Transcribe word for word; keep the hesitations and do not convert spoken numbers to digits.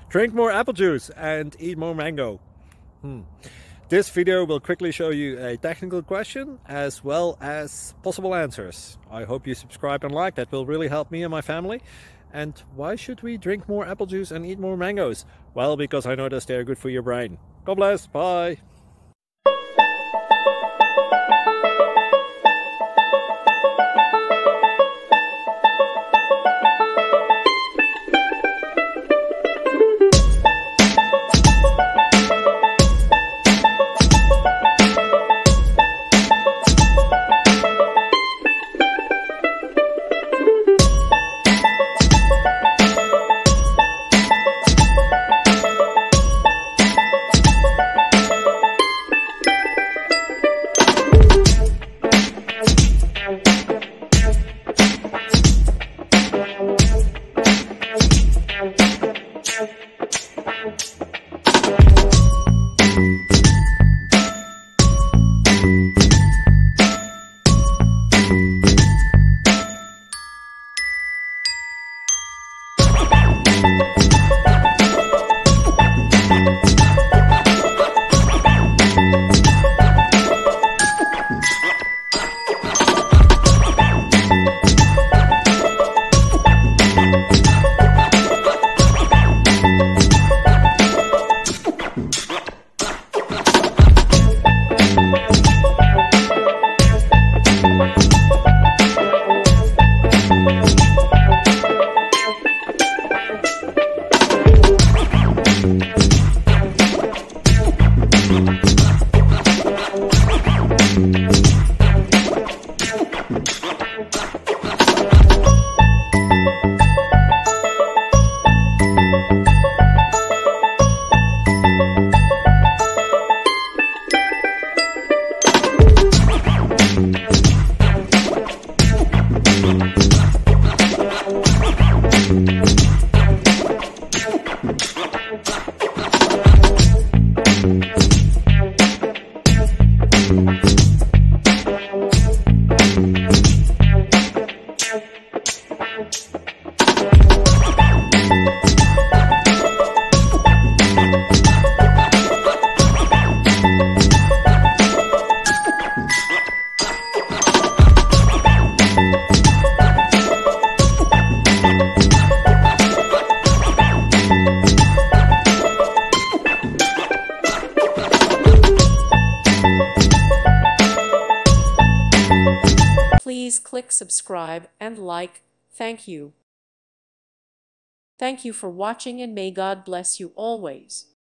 Drink more apple juice and eat more mango. Hmm. This video will quickly show you a technical question as well as possible answers. I hope you subscribe and like, that will really help me and my family. And why should we drink more apple juice and eat more mangoes? Well, because I noticed they're good for your brain. God bless, bye! Please click subscribe and like. Thank you. Thank you for watching, and may God bless you always.